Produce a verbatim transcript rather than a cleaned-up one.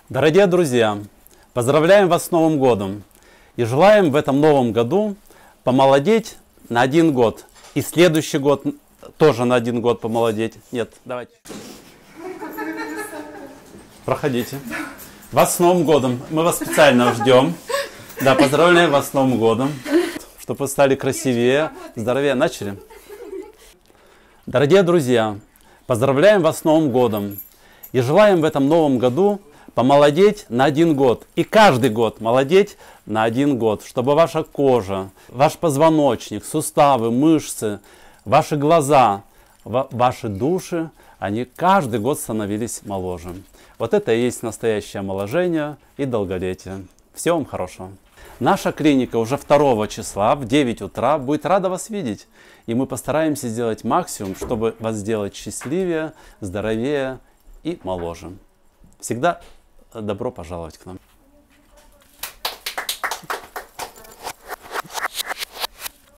Дорогие друзья, поздравляем вас с Новым годом и желаем в этом новом году помолодеть на один год. И следующий год тоже на один год помолодеть. Нет, давайте. Проходите. Вас с Новым годом. Мы вас специально ждем. Да, поздравляем вас с Новым годом. Чтобы вы стали красивее, здоровее. Начали? Дорогие друзья, поздравляем вас с Новым годом. И желаем в этом новом году помолодеть на один год. И каждый год молодеть на один год. Чтобы ваша кожа, ваш позвоночник, суставы, мышцы, ваши глаза, ваши души, они каждый год становились моложе. Вот это и есть настоящее омоложение и долголетие. Всего вам хорошего. Наша клиника уже второго числа в девять утра будет рада вас видеть. И мы постараемся сделать максимум, чтобы вас сделать счастливее, здоровее и моложе. Всегда добро пожаловать к нам.